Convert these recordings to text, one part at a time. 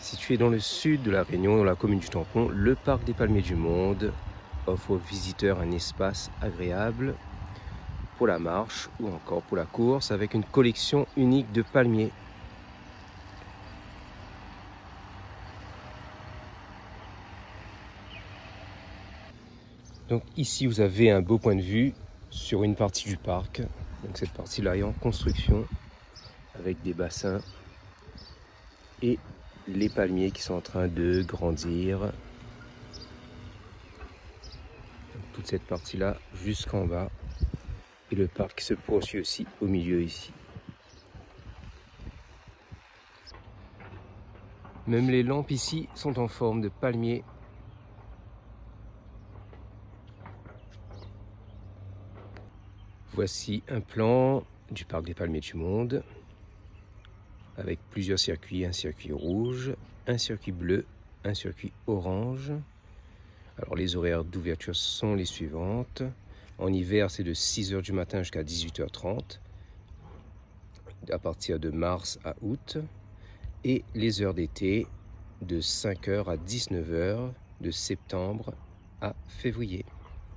Situé dans le sud de la Réunion, dans la commune du Tampon, le Parc des Palmiers du Monde offre aux visiteurs un espace agréable pour la marche ou encore pour la course avec une collection unique de palmiers. Donc ici vous avez un beau point de vue sur une partie du parc. Donc cette partie-là est en construction avec des bassins et les palmiers qui sont en train de grandir. Donc, toute cette partie-là jusqu'en bas. Et le parc se poursuit aussi au milieu ici. Même les lampes ici sont en forme de palmier. Voici un plan du Parc des Palmiers du Monde avec plusieurs circuits, un circuit rouge, un circuit bleu, un circuit orange. Alors les horaires d'ouverture sont les suivantes. En hiver, c'est de 6 h du matin jusqu'à 18h30, à partir de mars à août. Et les heures d'été, de 5 h à 19 h, de septembre à février.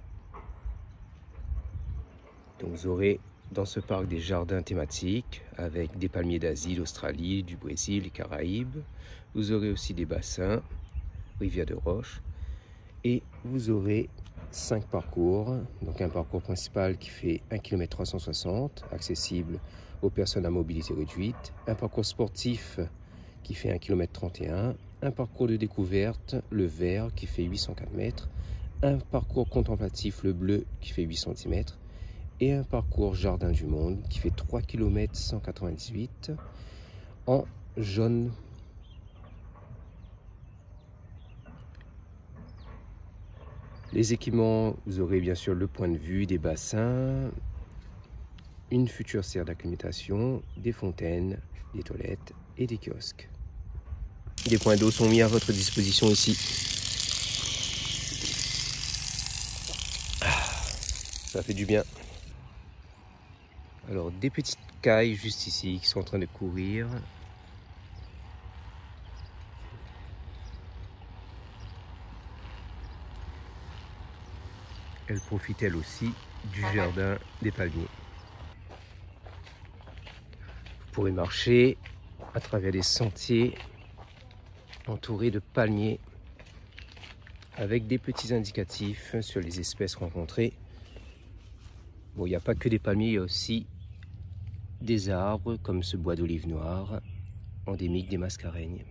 Donc vous aurez dans ce parc des jardins thématiques avec des palmiers d'Asie, d'Australie, du Brésil, des Caraïbes. Vous aurez aussi des bassins, rivières de roche. Et vous aurez 5 parcours. Donc un parcours principal qui fait 1 km 360, accessible aux personnes à mobilité réduite. Un parcours sportif qui fait 1 km 31. Un parcours de découverte, le vert, qui fait 804 mètres. Un parcours contemplatif, le bleu, qui fait 810 mètres. Et un parcours Jardin du Monde qui fait 3 km 198 en jaune. Les équipements, vous aurez bien sûr le point de vue, des bassins, une future serre d'acclimatation, des fontaines, des toilettes et des kiosques. Des points d'eau sont mis à votre disposition ici. Ça fait du bien. Alors des petites cailles juste ici qui sont en train de courir. Elles profitent elles aussi du jardin des palmiers. Vous pourrez marcher à travers des sentiers entourés de palmiers avec des petits indicatifs sur les espèces rencontrées. Bon, il n'y a pas que des palmiers, il y a aussi des arbres comme ce bois d'olive noire endémique des Mascareignes.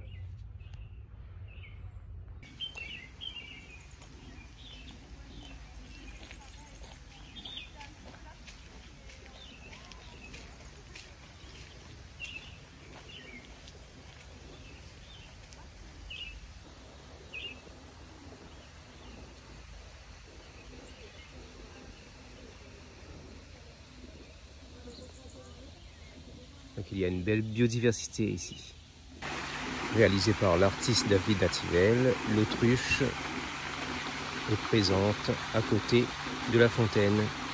Donc il y a une belle biodiversité ici. Réalisé par l'artiste David Nativel, l'autruche est présente à côté de la fontaine.